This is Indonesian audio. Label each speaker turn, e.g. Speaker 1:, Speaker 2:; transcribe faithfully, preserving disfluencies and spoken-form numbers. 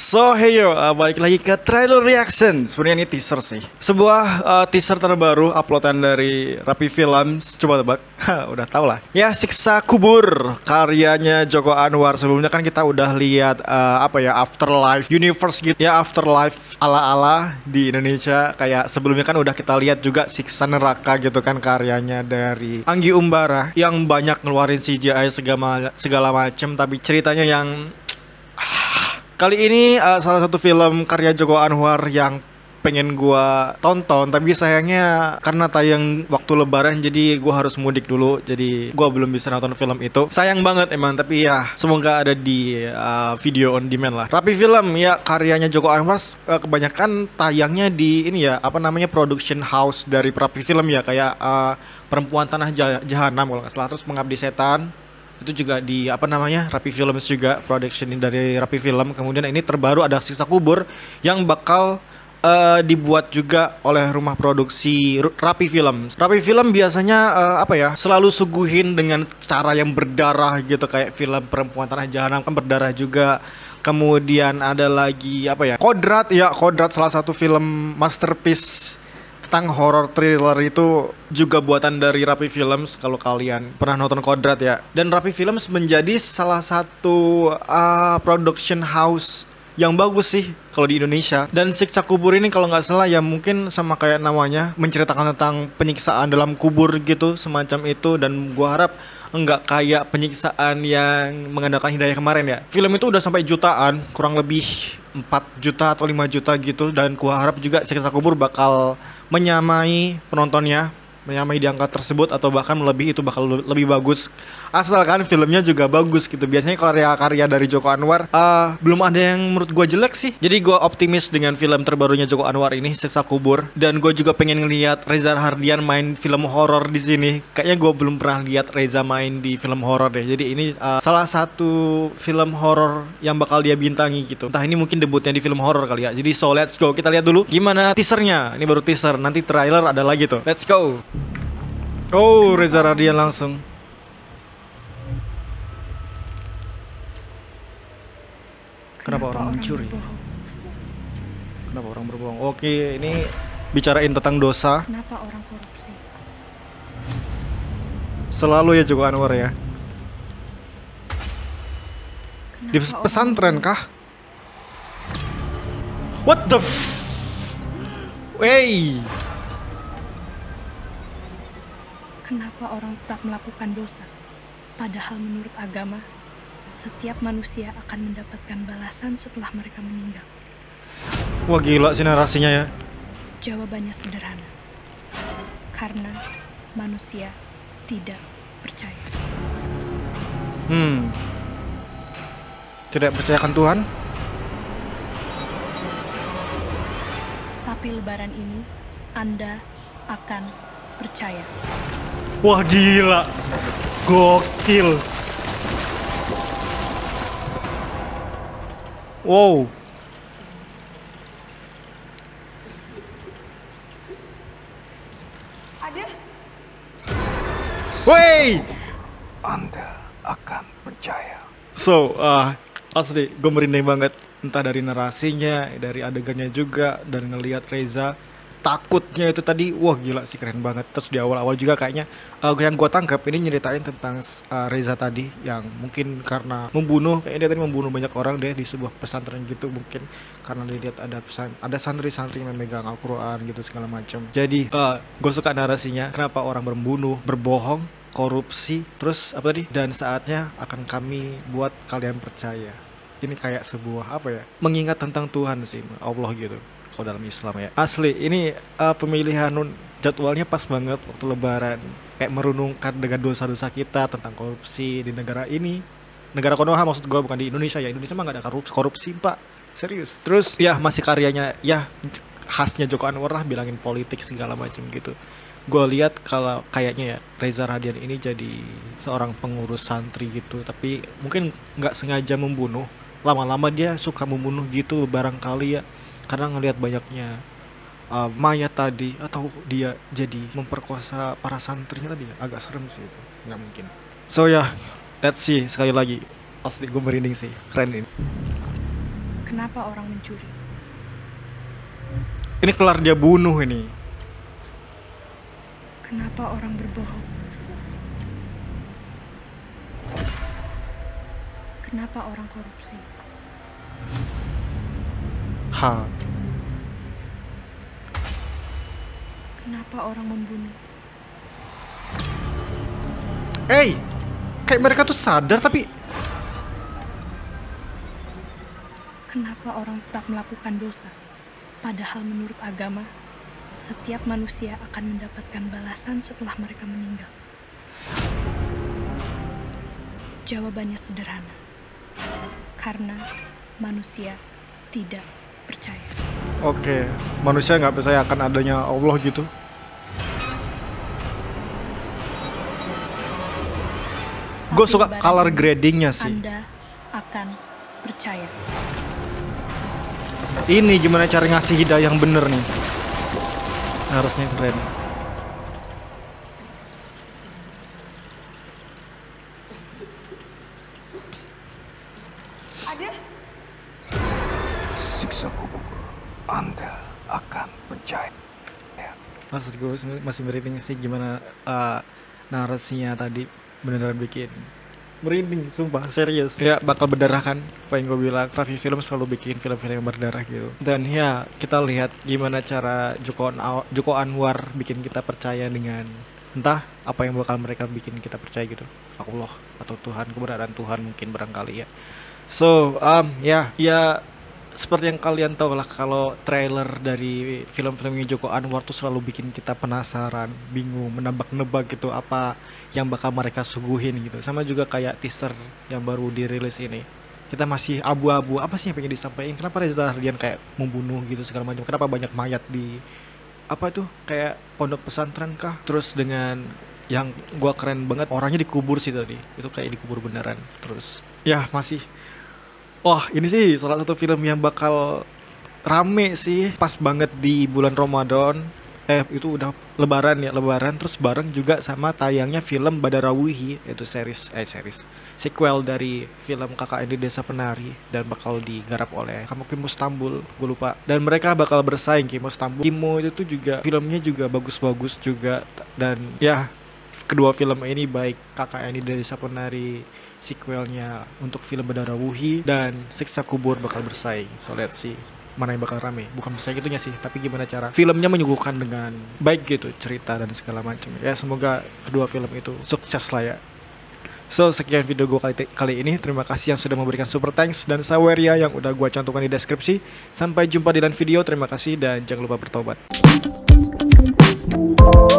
Speaker 1: So hey yo, uh, balik lagi ke trailer reaction. Sebenarnya ini teaser sih. Sebuah uh, teaser terbaru uploadan dari Rapi Films. Coba tebak, udah tau lah. Ya, Siksa Kubur karyanya Joko Anwar. Sebelumnya kan kita udah lihat uh, apa ya, Afterlife Universe gitu. Ya, Afterlife ala-ala di Indonesia. Kayak sebelumnya kan udah kita lihat juga Siksa Neraka gitu kan, karyanya dari Anggi Umbara yang banyak ngeluarin C G I segala segala macem, tapi ceritanya yang kali ini uh, salah satu film karya Joko Anwar yang pengen gua tonton, tapi sayangnya karena tayang waktu lebaran jadi gua harus mudik dulu, jadi gua belum bisa nonton film itu. Sayang banget emang, tapi ya semoga ada di uh, video on demand lah. Rapi Film ya, karyanya Joko Anwar uh, kebanyakan tayangnya di ini ya, apa namanya, production house dari Rapi Film ya, kayak uh, Perempuan Tanah Jahanam kalau nggak salah, terus Mengabdi Setan. Itu juga di apa namanya, Rapi Films juga, production dari Rapi Film. Kemudian ini terbaru ada Siksa Kubur yang bakal uh, dibuat juga oleh rumah produksi Rapi Film. Rapi Film biasanya uh, apa ya, selalu suguhin dengan cara yang berdarah gitu, kayak film Perempuan Tanah Jahanam kan berdarah juga. Kemudian ada lagi apa ya, Kodrat ya, Kodrat salah satu film masterpiece tentang horror thriller, itu juga buatan dari Rapi Films kalau kalian pernah nonton Kodrat ya. Dan Rapi Films menjadi salah satu uh, production house yang bagus sih kalau di Indonesia. Dan Siksa Kubur ini kalau nggak salah ya, mungkin sama kayak namanya, menceritakan tentang penyiksaan dalam kubur gitu, semacam itu. Dan gua harap enggak kayak penyiksaan yang mengandalkan Hidayah kemarin ya. Film itu udah sampai jutaan, kurang lebih empat juta atau lima juta gitu. Dan gua harap juga Siksa Kubur bakal menyamai penontonnya, menyamai di angka tersebut, atau bahkan melebihi, itu bakal lebih bagus asalkan filmnya juga bagus gitu. Biasanya karya-karya dari Joko Anwar uh, belum ada yang menurut gue jelek sih. Jadi gue optimis dengan film terbarunya Joko Anwar ini, Siksa Kubur. Dan gue juga pengen ngelihat Reza Rahardian main film horor di sini. Kayaknya gue belum pernah lihat Reza main di film horor deh. Jadi ini uh, salah satu film horor yang bakal dia bintangi gitu. Entah ini mungkin debutnya di film horor kali ya. Jadi so let's go, kita lihat dulu gimana teasernya. Ini baru teaser, nanti trailer ada lagi tuh. Let's go. Oh, Reza Rahardian langsung. Kenapa, Kenapa orang mencuri? Berbohong? Kenapa orang berbohong? Oke, ini bicarain tentang dosa.
Speaker 2: Kenapa orang korupsi?
Speaker 1: Selalu ya Joko Anwar ya. Kenapa di pesantren kah? What the f... Wey.
Speaker 2: Kenapa orang tetap melakukan dosa? Padahal menurut agama, setiap manusia akan mendapatkan balasan setelah mereka meninggal.
Speaker 1: Wah gila sih narasinya ya.
Speaker 2: Jawabannya sederhana. Karena manusia tidak percaya.
Speaker 1: Hmm. Tidak percayakan Tuhan?
Speaker 2: Tapi lebaran ini Anda akan percaya.
Speaker 1: Wah gila. Gokil. Wow.
Speaker 3: Ada.
Speaker 1: Wey.
Speaker 4: Anda akan percaya.
Speaker 1: So, uh, asli gue merinding banget. Entah dari narasinya, dari adegannya juga, dan ngelihat Reza takutnya itu tadi, wah gila sih, keren banget. Terus di awal-awal juga kayaknya uh, yang gue tangkap ini nyeritain tentang uh, Reza tadi yang mungkin karena membunuh, kayaknya dia tadi membunuh banyak orang deh di sebuah pesantren gitu, mungkin karena dia lihat ada pesan, ada santri-santri yang memegang Al-Quran gitu segala macam. Jadi uh, gue suka narasinya, kenapa orang membunuh, berbohong, korupsi, terus apa tadi, dan saatnya akan kami buat kalian percaya. Ini kayak sebuah apa ya, mengingat tentang Tuhan sih, Allah gitu kalau dalam Islam ya. Asli ini uh, pemilihan jadwalnya pas banget waktu lebaran, kayak merenungkan dengan dosa-dosa kita tentang korupsi di negara ini, negara Konoha maksud gue, bukan di Indonesia ya. Indonesia mah gak ada korupsi, korupsi pak, serius. Terus ya masih karyanya ya khasnya Joko Anwar lah, bilangin politik segala macam gitu. Gue lihat kalau kayaknya ya Reza Rahardian ini jadi seorang pengurus santri gitu, tapi mungkin nggak sengaja membunuh. Lama-lama dia suka membunuh gitu barangkali ya, karena ngelihat banyaknya uh, mayat tadi, atau dia jadi memperkosa para santrinya tadi ya. Agak serem sih itu, nggak mungkin. So ya, yeah, let's see sekali lagi. Asli gue merinding sih, keren ini.
Speaker 2: Kenapa orang mencuri?
Speaker 1: Ini kelar dia bunuh ini.
Speaker 2: Kenapa orang berbohong? Kenapa orang korupsi?
Speaker 1: Ha.
Speaker 2: Kenapa orang membunuh?
Speaker 1: Eh, kayak mereka tuh sadar tapi
Speaker 2: Kenapa orang tetap melakukan dosa? Padahal menurut agama, setiap manusia akan mendapatkan balasan setelah mereka meninggal. Jawabannya sederhana. Karena manusia tidak percaya.
Speaker 1: oke, manusia nggak percaya akan adanya Allah gitu. Gue
Speaker 2: Tapi
Speaker 1: suka
Speaker 2: lebaran
Speaker 1: color
Speaker 2: ini,
Speaker 1: gradingnya sih.
Speaker 2: Anda akan percaya.
Speaker 1: Ini gimana cara ngasih hidayah yang bener nih. Harusnya keren.
Speaker 4: Siksa kubur. Anda akan percaya.
Speaker 1: Maksud gue masih merinding sih gimana uh, narasinya tadi beneran bikin merinding, sumpah serius. Ya bakal berdarah kan, apa yang gue bilang. Raffi Film selalu bikin film-film yang berdarah gitu. Dan ya kita lihat gimana cara Joko, An- Joko Anwar bikin kita percaya dengan entah apa yang bakal mereka bikin kita percaya gitu. Allah atau Tuhan, keberadaan Tuhan mungkin barangkali ya. So um ya ya seperti yang kalian tahu lah, kalau trailer dari film-filmnya Joko Anwar tuh selalu bikin kita penasaran, bingung, menebak-nebak gitu apa yang bakal mereka suguhin gitu. Sama juga kayak teaser yang baru dirilis ini. Kita masih abu-abu, apa sih yang pengen disampaikan? Kenapa Reza Hardian kayak membunuh gitu segala macam? Kenapa banyak mayat di apa tuh kayak pondok pesantren kah? Terus dengan yang gua keren banget, orangnya dikubur sih tadi. Itu kayak dikubur beneran. Terus ya masih wah, ini sih salah satu film yang bakal rame sih, pas banget di bulan Ramadan. Eh, itu udah lebaran ya, lebaran terus bareng juga sama tayangnya film Badarawuhi, yaitu series eh series sequel dari film K K N di Desa Penari dan bakal digarap oleh Kamu Kimo Stambul, gue lupa. Dan mereka bakal bersaing Kimo Stambul. Kimo itu tuh juga filmnya juga bagus-bagus juga, dan ya kedua film ini baik K K N di Desa Penari sequelnya untuk film Badarawuhi dan Siksa Kubur bakal bersaing. So let's see mana yang bakal rame. Bukan bersaing gitunya sih, tapi gimana cara filmnya menyuguhkan dengan baik gitu, cerita dan segala macam. Ya semoga kedua film itu sukses lah ya. So sekian video gue kali, kali ini. Terima kasih yang sudah memberikan super thanks dan saweria yang udah gue cantumkan di deskripsi. Sampai jumpa di lain video. Terima kasih dan jangan lupa bertobat.